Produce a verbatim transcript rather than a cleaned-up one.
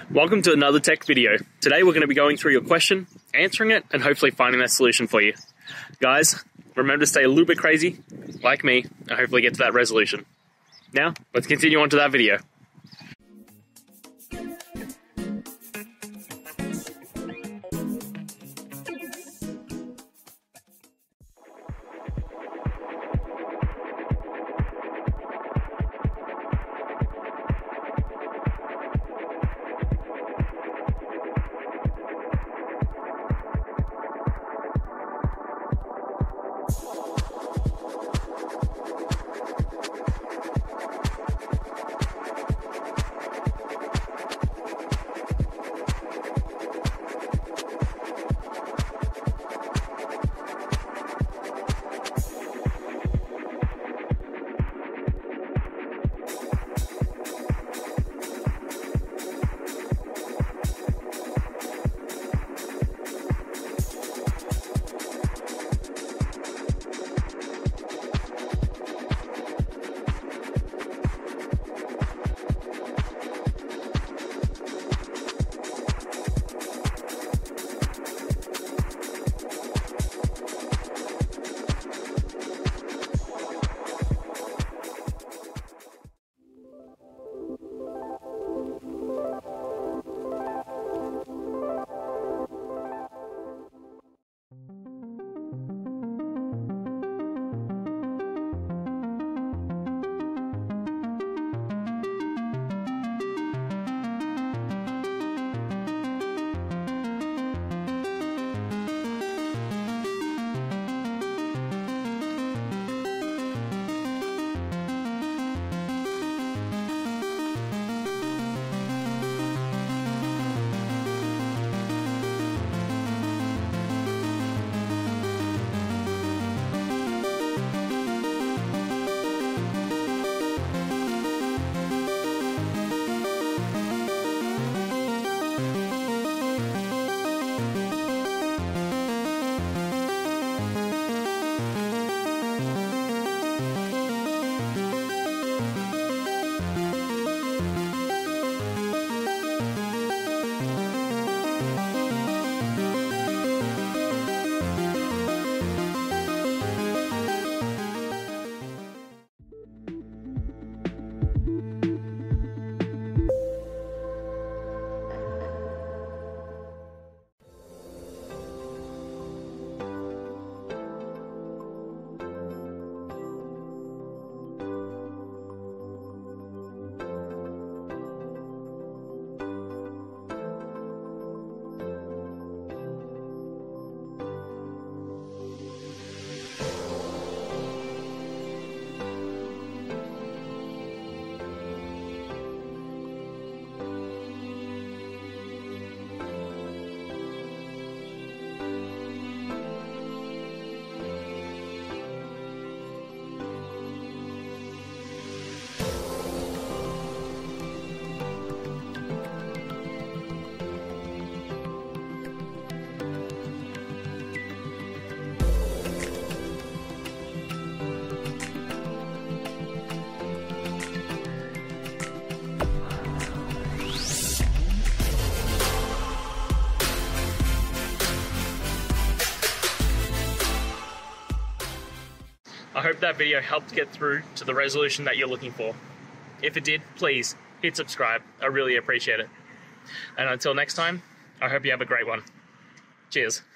Welcome to another tech video. Today we're going to be going through your question, answering it, and hopefully finding that solution for you. Guys, remember to stay a little bit crazy, like me, and hopefully get to that resolution. Now, let's continue on to that video. I hope that video helped get through to the resolution that you're looking for. If it did, please hit subscribe. I really appreciate it. And until next time, I hope you have a great one. Cheers.